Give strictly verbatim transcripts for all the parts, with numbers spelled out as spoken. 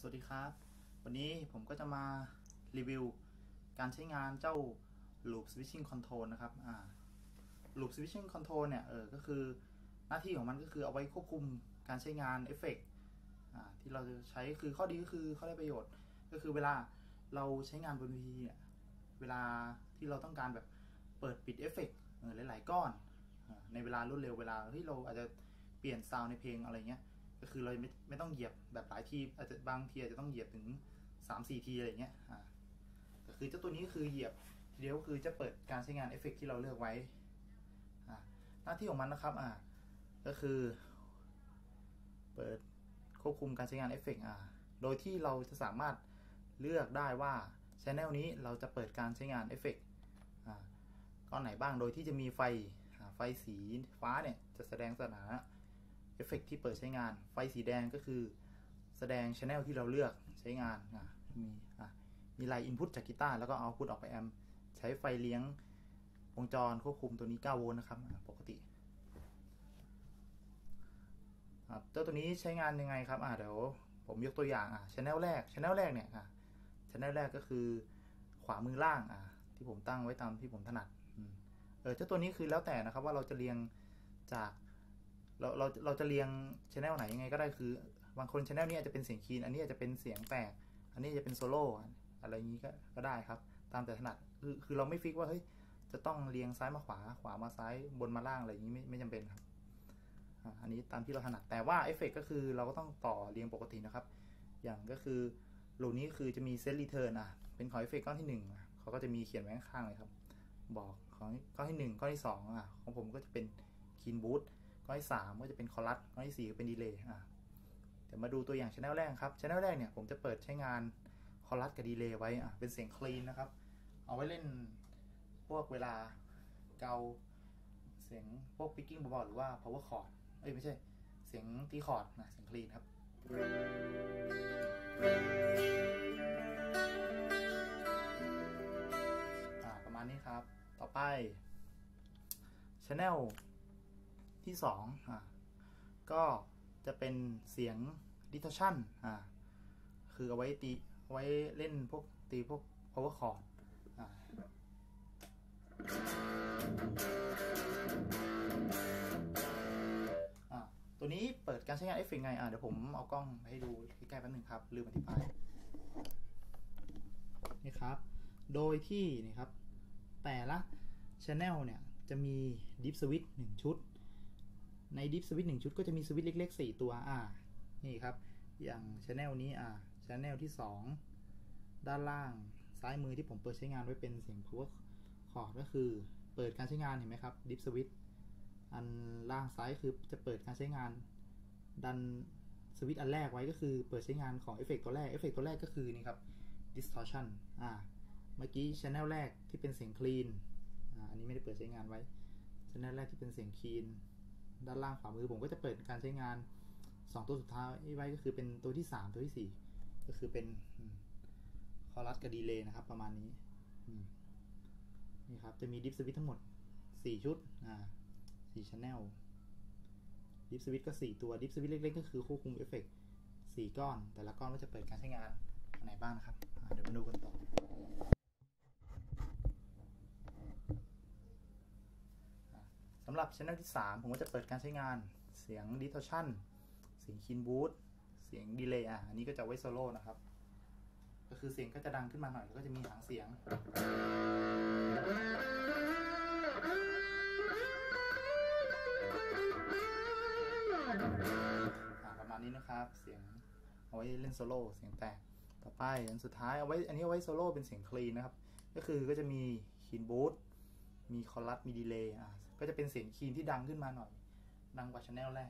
วัสดีครับวันนี้ผมก็จะมารีวิวการใช้งานเจ้า Loop Switching Control นะครับอ่า Loop Switching Control เนี่ยเออก็คือหน้าที่ของมันก็คือเอาไว้ควบคุมการใช้งานเอฟเฟกต์อ่าที่เราจะใช้คือข้อดีก็คือข้อได้ประโยชน์ก็คือเวลาเราใช้งานบนวีเนี่ยเวลาที่เราต้องการแบบเปิดปิดเอฟเฟกต์หลายๆก้อนในเวลารวดเร็วเวลาที่เราอาจจะเปลี่ยนซาวด์ในเพลงอะไรเงี้ยก็คือเราไม่ไม่ต้องเหยียบแบบหลายทีอาจจะบางทีอาจจะต้องเหยียบถึง สามสี่ ทีอะไรเงี้ยอ่าก็คือเจ้าตัวนี้ก็คือเหยียบทีเดียวก็คือจะเปิดการใช้งานเอฟเฟกต์ที่เราเลือกไว้อ่าหน้าที่ของมันนะครับอ่าก็คือเปิดควบคุมการใช้งานเอฟเฟกต์อ่าโดยที่เราจะสามารถเลือกได้ว่า channel นี้เราจะเปิดการใช้งานเอฟเฟกต์อ่าก้อนไหนบ้างโดยที่จะมีไฟไฟสีฟ้าเนี่ยจะแสดงสถานะเอฟเฟกต์ที่เปิดใช้งานไฟสีแดงก็คือแสดง channel ที่เราเลือกใช้งานอ่ะมีอ่ะมีไลน์ input จากกีตาร์แล้วก็เอา output ออกไปแอมป์ใช้ไฟเลี้ยงวงจรควบคุมตัวนี้เก้าโวลต์นะครับปกติเจ้าตัวนี้ใช้งานยังไงครับอ่ะเดี๋ยวผมยกตัวอย่างอ่ะ channel แรก channel แรกเนี่ยอ่ะ channel แรกก็คือขวามือล่างอ่ะที่ผมตั้งไว้ตามที่ผมถนัดเออเจ้าตัวนี้คือแล้วแต่นะครับว่าเราจะเรียงจากเราเราเราจะเรียง channel ไหนยังไงก็ได้คือบางคน channel นี้อาจจะเป็นเสียงคีนอันนี้อาจจะเป็นเสียงแตกอันนี้จะเป็นโซโล่อะไรอย่างนี้ก็ก็ได้ครับตามแต่ถนัดคือคือเราไม่ฟิกว่าเฮ้ยจะต้องเรียงซ้ายมาขวาขวามาซ้ายบนมาล่างอะไรอย่างนี้ไม่ไม่จำเป็นครับอันนี้ตามที่เราถนัดแต่ว่าเอฟเฟกต์ก็คือเราก็ต้องต่อเรียงปกตินะครับอย่างก็คือโหลดนี้คือจะมีเซตรีเทิร์นอ่ะเป็นของเอฟเฟกต์ก้อนที่หนึ่งเขาก็จะมีเขียนไว้ข้างๆเลยครับบอกของก้อนที่หนึ่งก้อนที่สองอ่ะของผมก็จะเป็นคีนบูทก้อนที่สามก็จะเป็นคอรัสก้อนที่สี่ก็เป็นดีเลย์อ่ะเดี๋ยวมาดูตัวอย่าง channel แรกครับ channel แรกเนี่ยผมจะเปิดใช้งานคอรัสกับดีเลย์ไว้อ่ะเป็นเสียงคลีนนะครับเอาไว้เล่นพวกเวลาเกาเสียงพวก picking เบาๆหรือว่า power chord เอ้ยไม่ใช่เสียงตีคอร์ดนะเสียงคลีนครับอ่าประมาณนี้ครับต่อไป channel ที่สองอ่าก็จะเป็นเสียง distortion อ่าคือเอาไว้ตีเอาไว้เล่นพวกตีพวก power chord อ่าอ่าตัวนี้เปิดการใช้งานเอฟเฟกต์ไงอ่าเดี๋ยวผมเอากล้องไปให้ดูใกล้ๆแป๊บนึงครับลืมอธิบายนี่ครับโดยที่นี่ครับแต่ละ channel เนี่ยจะมี deep switch หนึ่งชุดใน deep switch หนึ่งชุดก็จะมีสวิตช์เล็กๆสี่ตัวอ่านี่ครับอย่าง channel นี้อ่า channel ที่สองด้านล่างซ้ายมือที่ผมเปิดใช้งานไว้เป็นเสียง power chord ก็คือเปิดการใช้งานเห็นไหมครับ deep switch อันล่างซ้ายคือจะเปิดการใช้งานดันสวิตช์อันแรกไว้ก็คือเปิดใช้งานของเอฟเฟกต์ตัวแรกเอฟเฟกต์ตัวแรกก็คือนี่ครับ distortion อ่าเมื่อกี้ channel แรกที่เป็นเสียง clean อ่าอันนี้ไม่ได้เปิดใช้งานไว้ channel แรกที่เป็นเสียง cleanด้านล่างขวามือผมก็จะเปิดการใช้งานสองตัวสุดท้ายไว้ก็คือเป็นตัวที่สามตัวที่สี่ก็คือเป็นคอรัสกับดีเลย์นะครับประมาณนี้นี่ครับจะมีดิฟสวิตช์ทั้งหมดสี่ชุดอ่าสี่ channel ดิฟสวิตช์ก็สี่ตัวดิฟสวิตช์เล็กๆก็คือควบคุมเอฟเฟกต์สี่ก้อนแต่ละก้อนก็จะเปิดการใช้งานอันไหนบ้างนะครับเดี๋ยวมาดูกันต่อสำหรับ channel ที่สามผมก็จะเปิดการใช้งานเสียง distortion เสียง clean boot เสียง delay อ่ะอันนี้ก็จะไว้โซโล่นะครับก็คือเสียงก็จะดังขึ้นมาหน่อยแล้วก็จะมีหางเสียงประมาณนี้นะครับเสียงเอาไว้เล่นโซโล่เสียงแตกต่อไปอันสุดท้ายเอาไว้อันนี้เอาไว้โซโล่เป็นเสียงคลีนนะครับก็คือก็จะมี clean bootมีคอรัสมีดีเลย์อ่ะก็จะเป็นเสียงคีนที่ดังขึ้นมาหน่อยดังกว่า channel แรก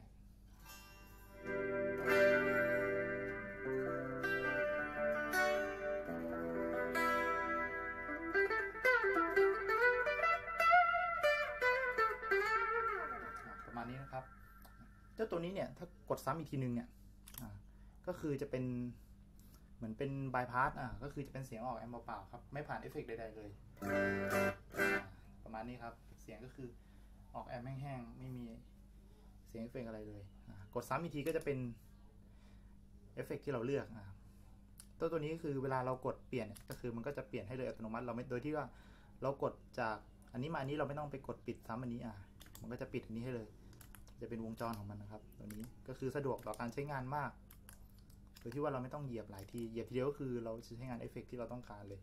ประมาณนี้นะครับเจ้าตัวนี้เนี่ยถ้ากดซ้ำอีกทีนึงเนี่ยก็คือจะเป็นเหมือนเป็นบายพาสอ่ะก็คือจะเป็นเสียงออกแอมป์เปล่าๆครับไม่ผ่านเอฟเฟกต์ใดๆเลยประมาณนี้ครับเสียงก็คือออกแอมป์แห้งๆไม่มีเสียงเอฟเฟกต์อะไรเลยกดซ้ำอีกทีก็จะเป็นเอฟเฟกต์ที่เราเลือกตัวตัวนี้ก็คือเวลาเรากดเปลี่ยนก็คือมันก็จะเปลี่ยนให้เลยอัตโนมัติเราไม่โดยที่ว่าเรากดจากอันนี้มาอันนี้เราไม่ต้องไปกดปิดซ้ำอันนี้อ่ะมันก็จะปิดอันนี้ให้เลยจะเป็นวงจรของมันนะครับตัวนี้ก็คือสะดวกต่อการใช้งานมากโดยที่ว่าเราไม่ต้องเหยียบหลายทีเหยียบทีเดียวก็คือเราจะใช้งานเอฟเฟกต์ที่เราต้องการเลย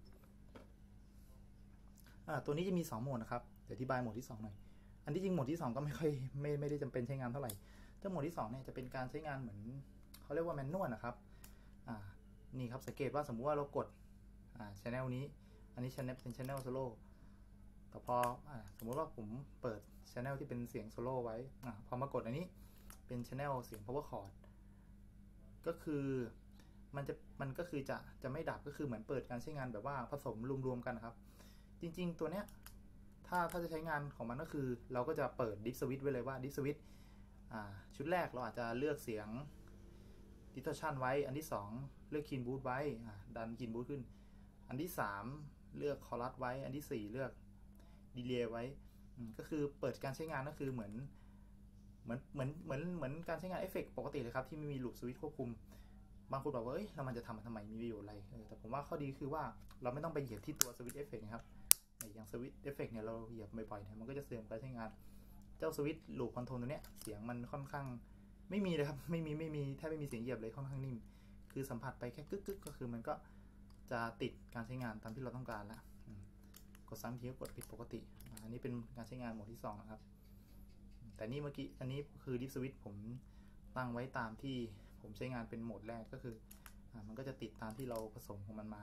อ่าตัวนี้จะมีสองโหมดนะครับเดี๋ยวอธิบายโหมดที่สองหน่อยอันที่จริงโหมดที่สองก็ไม่ค่อยไม่ไม่ได้จำเป็นใช้งานเท่าไหร่ถ้าโหมดที่สองเนี่ยจะเป็นการใช้งานเหมือนเขาเรียกว่าแมนนวลนะครับอ่านี่ครับสังเกตว่าสมมุติว่าเรากดอ่า channel นี้อันนี้ channel เป็น channel solo แต่พออ่าสมมุติว่าผมเปิด channel ที่เป็นเสียงโซโล่ไว้อ่าพอมากดอันนี้เป็น channel เสียง power chord ก็คือมันจะมันก็คือจะจะไม่ดับก็คือเหมือนเปิดการใช้งานแบบว่าผสมรวมๆกันครับจริงๆตัวเนี้ยถ้าถ้าจะใช้งานของมันก็คือเราก็จะเปิด Dip Switch ไว้เลยว่า Dip Switch อ่าชุดแรกเราอาจจะเลือกเสียง distortion ไว้อันที่สองเลือก clean boost ไว้อ่าดัน clean boost ขึ้นอันที่สามเลือก chorus ไว้อันที่สี่เลือก delay ไว้ก็คือเปิดการใช้งานก็คือเหมือนเหมือนเหมือนเหมือนเหมือนการใช้งานเอฟเฟกต์ปกติเลยครับที่ไม่มี loop switch ควบคุมบางคนบอกว่าเอ้ยแล้วมันจะทำมาทำไมมีประโยชน์อะไรแต่ผมว่าข้อดีคือว่าเราไม่ต้องไปเหยียบที่ตัว switch effect นะครับอย่าง switch effect เนี่ยเราเหยียบบ่อยๆเนี่ยมันก็จะเสื่อมการใช้งานเจ้า switch loop control ตัวเนี้ยเสียงมันค่อนข้างไม่มีเลยครับไม่มีไม่มีแทบไม่มีเสียงเหยียบเลยค่อนข้างนิ่มคือสัมผัสไปแค่กึกกึกก็คือมันก็จะติดการใช้งานตามที่เราต้องการแล้วกดซ้ำทีก็กดผิดปกติอันนี้เป็นการใช้งานโหมดที่สองนะครับแต่นี่เมื่อกี้อันนี้คือ Dip Switch ผมตั้งไว้ตามที่ผมใช้งานเป็นโหมดแรกก็คืออ่ามันก็จะติดตามที่เราผสมของมันมา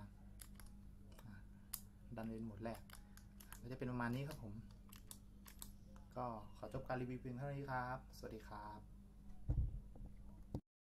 ดันเป็นโหมดแรกก็จะเป็นประมาณนี้ครับผมก็ขอจบการรีวิวเพียงเท่านี้ครับสวัสดีครับ